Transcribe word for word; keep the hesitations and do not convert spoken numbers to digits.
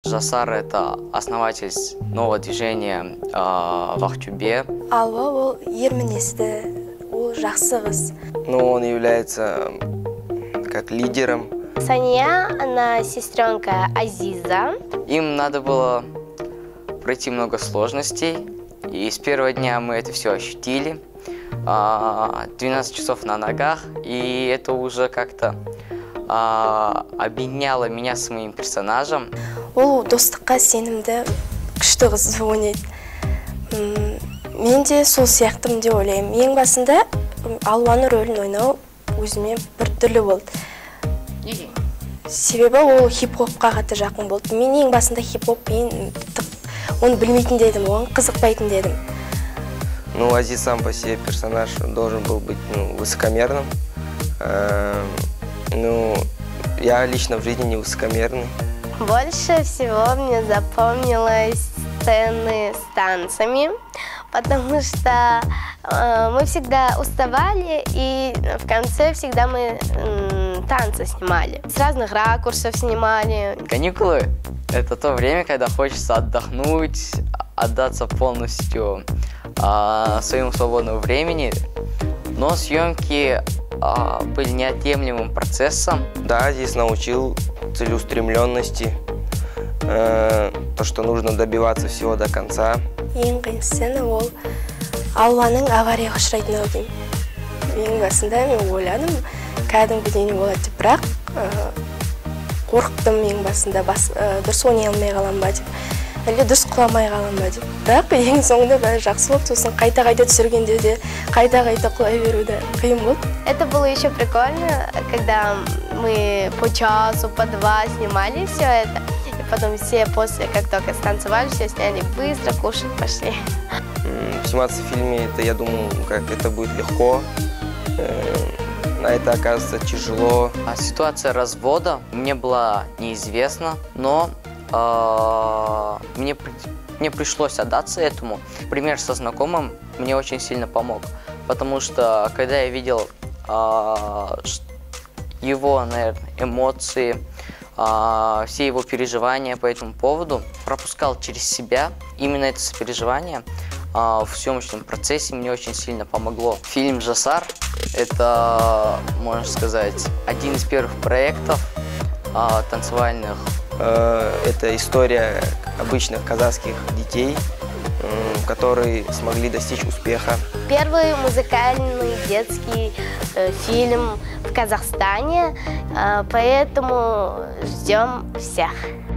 Жасар – это основатель нового движения э, в Актюбе. Алва ол ермінесті, ол жақсы қыз. Но он является как лидером. Сания, она сестренка Азиза. Им надо было пройти много сложностей, и с первого дня мы это все ощутили. двенадцать часов на ногах, и это уже как-то объединяло меня с моим персонажем. Ол достыққа сенімді, күшті қыз ойнайды. Мен де сол сияқтымын деп ойлаймын. Ең басында Алуаның рөлін ойнау өзіме бір түрлі болды. Неге? Себебі ол хип-хопқа қатты жақын болды. Мен ең басында хип-хоп, мен оны білмейтін дедім, оған қызықпайтын дедім. Ну, Азиз сам по себе персонаж должен был быть ну, высокомерным. Ну, я лично в жизни не высокомерный. Больше всего мне запомнилось сцены с танцами, потому что э, мы всегда уставали, и в конце всегда мы э, танцы снимали. С разных ракурсов снимали. Каникулы – это то время, когда хочется отдохнуть, отдаться полностью э, своему свободному времени, но съемки э, были неотъемлемым процессом. Да, здесь научил целеустремленности, э, то, что нужно добиваться всего до конца. Ең қиын сцена ол Алуаның аварияға ұшырайтын ау деймін. Ең басында мен ойладым, кәдімгідей не болады деп, бірақ қорықтым ең басында, дұрыс ойнай алмай қалам ба деп, әлде дұрыс құламай қалам ба деп. Бірақ ең соңында бәрі жақсы болды, сосын қайта-қайта түсіргенде де қайта-қайта құлай беруді қиын болды. Это было еще прикольно, когда мы по часу, по два снимали все это. Потом все после, как только станцевали, все сняли быстро, кушать пошли. Сниматься в фильме, это, я думаю, как это будет легко, а это оказывается тяжело. Ситуация развода мне была неизвестна, но э, мне, мне пришлось отдаться этому. Пример со знакомым мне очень сильно помог, потому что когда я видел э, его, наверное, эмоции, все его переживания по этому поводу, пропускал через себя. Именно это сопереживание в съемочном процессе мне очень сильно помогло. Фильм «Жасар» – это, можно сказать, один из первых проектов танцевальных. Это история обычных казахских детей, которые смогли достичь успеха. Первый музыкальный детский э, фильм в Казахстане, э, поэтому ждем всех.